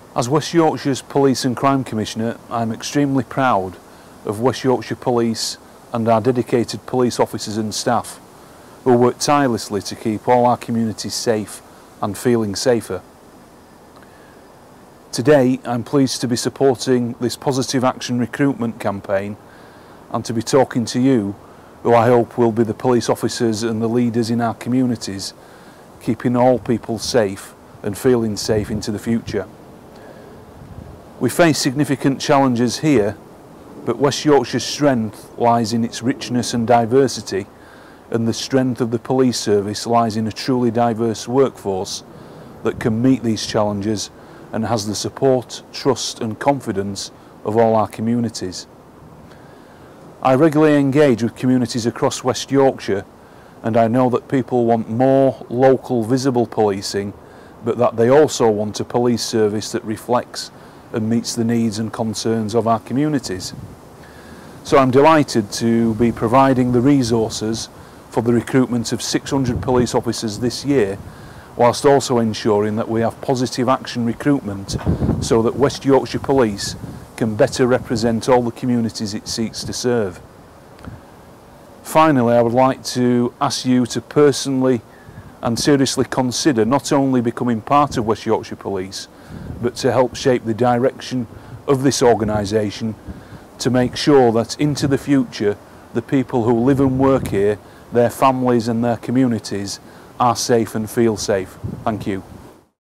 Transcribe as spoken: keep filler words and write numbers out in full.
As West Yorkshire's Police and Crime Commissioner, I am extremely proud of West Yorkshire Police and our dedicated police officers and staff who work tirelessly to keep all our communities safe and feeling safer. Today I'm pleased to be supporting this positive action recruitment campaign and to be talking to you, who I hope will be the police officers and the leaders in our communities, keeping all people safe and feeling safe into the future. We face significant challenges here, but West Yorkshire's strength lies in its richness and diversity, and the strength of the police service lies in a truly diverse workforce that can meet these challenges and has the support, trust and confidence of all our communities. I regularly engage with communities across West Yorkshire, and I know that people want more local visible policing, but that they also want a police service that reflects and meets the needs and concerns of our communities. So I'm delighted to be providing the resources for the recruitment of six hundred police officers this year, whilst also ensuring that we have positive action recruitment so that West Yorkshire Police can better represent all the communities it seeks to serve. Finally, I would like to ask you to personally and seriously consider not only becoming part of West Yorkshire Police, but to help shape the direction of this organisation to make sure that into the future the people who live and work here, their families and their communities are safe and feel safe. Thank you.